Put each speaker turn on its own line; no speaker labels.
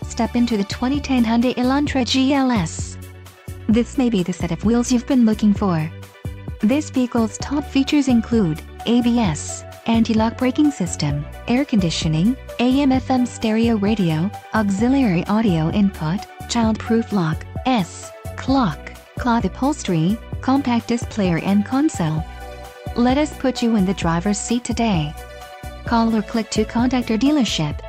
Step into the 2010 Hyundai Elantra GLS. This may be the set of wheels you've been looking for. This vehicle's top features include ABS, anti-lock braking system, air conditioning, AM/FM stereo radio, auxiliary audio input, child-proof lock, clock, cloth upholstery, compact disc player and console. Let us put you in the driver's seat today. Call or click to contact our dealership.